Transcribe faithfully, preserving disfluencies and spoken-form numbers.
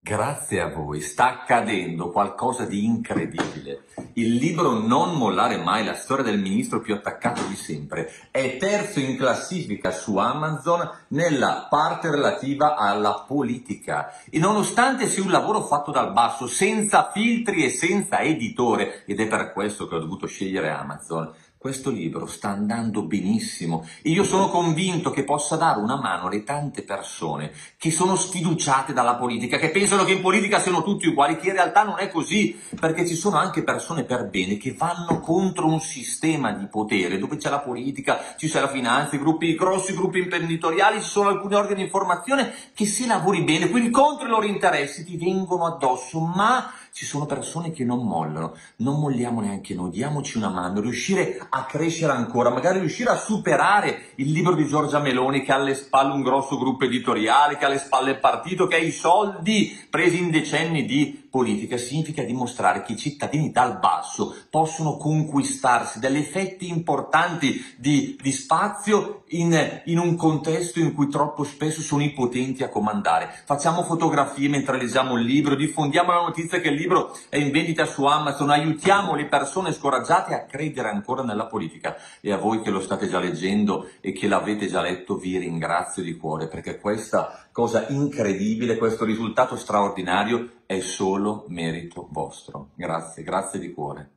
Grazie a voi, sta accadendo qualcosa di incredibile. Il libro Non mollare mai, la storia del ministro più attaccato di sempre, è terzo in classifica su Amazon nella parte relativa alla politica. E nonostante sia un lavoro fatto dal basso, senza filtri e senza editore, ed è per questo che ho dovuto scegliere Amazon, questo libro sta andando benissimo e io sono convinto che possa dare una mano alle tante persone che sono sfiduciate dalla politica, che pensano che in politica siano tutti uguali, che in realtà non è così, perché ci sono anche persone per bene che vanno contro un sistema di potere dove c'è la politica, ci c'è la finanza, i gruppi, grossi gruppi imprenditoriali, ci sono alcuni organi di informazione che se lavori bene, quindi contro i loro interessi, ti vengono addosso, ma ci sono persone che non mollano, non molliamo neanche noi, diamoci una mano, riuscire a crescere ancora, magari riuscire a superare il libro di Giorgia Meloni che ha alle spalle un grosso gruppo editoriale, che ha alle spalle il partito, che ha i soldi presi in decenni di politica, significa dimostrare che i cittadini dal basso possono conquistarsi degli effetti importanti di, di spazio in, in un contesto in cui troppo spesso sono i potenti a comandare. Facciamo fotografie mentre leggiamo il libro, diffondiamo la notizia che il libro è in vendita su Amazon, aiutiamo le persone scoraggiate a credere ancora nella politica. E a voi che lo state già leggendo e che l'avete già letto vi ringrazio di cuore, perché questa cosa incredibile, questo risultato straordinario è solo merito vostro. Grazie, grazie di cuore.